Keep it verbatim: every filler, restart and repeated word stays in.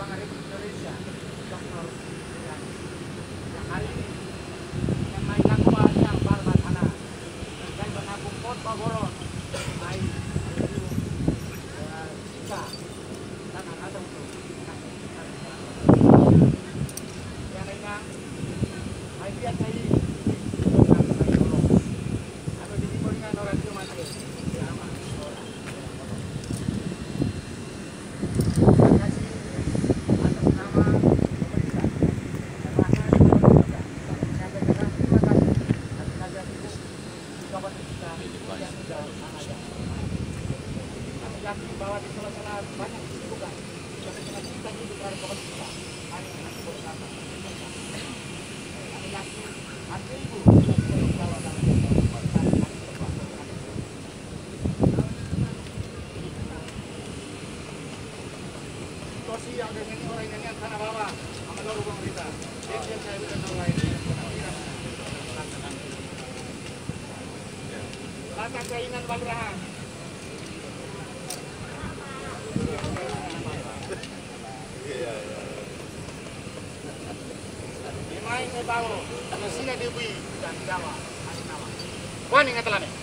Pertama Republik Indonesia, Doktor yang hari ini yang main laku yang barbat anak dan menabung pot bagoron main itu kita dan ada untuk yang lainnya main biar saya atau jadi dengan orang itu mati ya aman. Bahwa di salah-salah banyak kesibukan, tapi dengan kita hidup dari pokok kita, hari ini kita bersama. Kami yakin, hati ibu kita sudah berjawa dalam situasi yang dengan orang yang nyanyi tanah bawah, amal orang berita. Jadi yang saya berikan orang ini, Lata keinginan Balrahan. Main ke bawah, di sini dibuih dan Jawa, hari nama. Wani ngatelane.